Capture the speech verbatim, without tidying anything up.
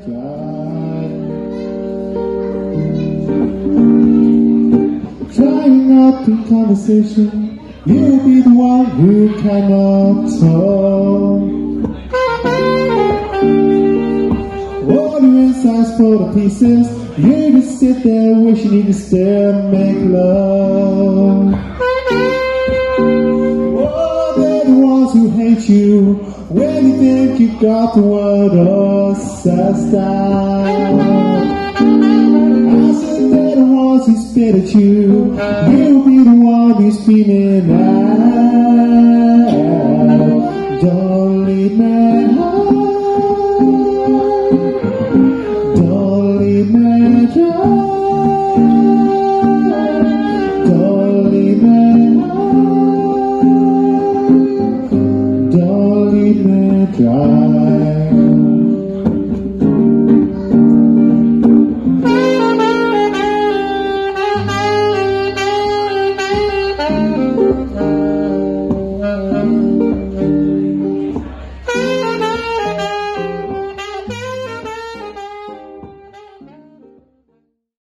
dry. Trying out the conversation, you'll be the one who cannot talk. All your insides for the pieces, you just sit there wishing you could still make love. Oh, they're the ones who hate you when you think you got the world all sussed out. I said they're the ones who spit at you, you'll be the one who's screaming out. Don't leave me high, don't leave me dry, don't leave me high, don't leave me dry.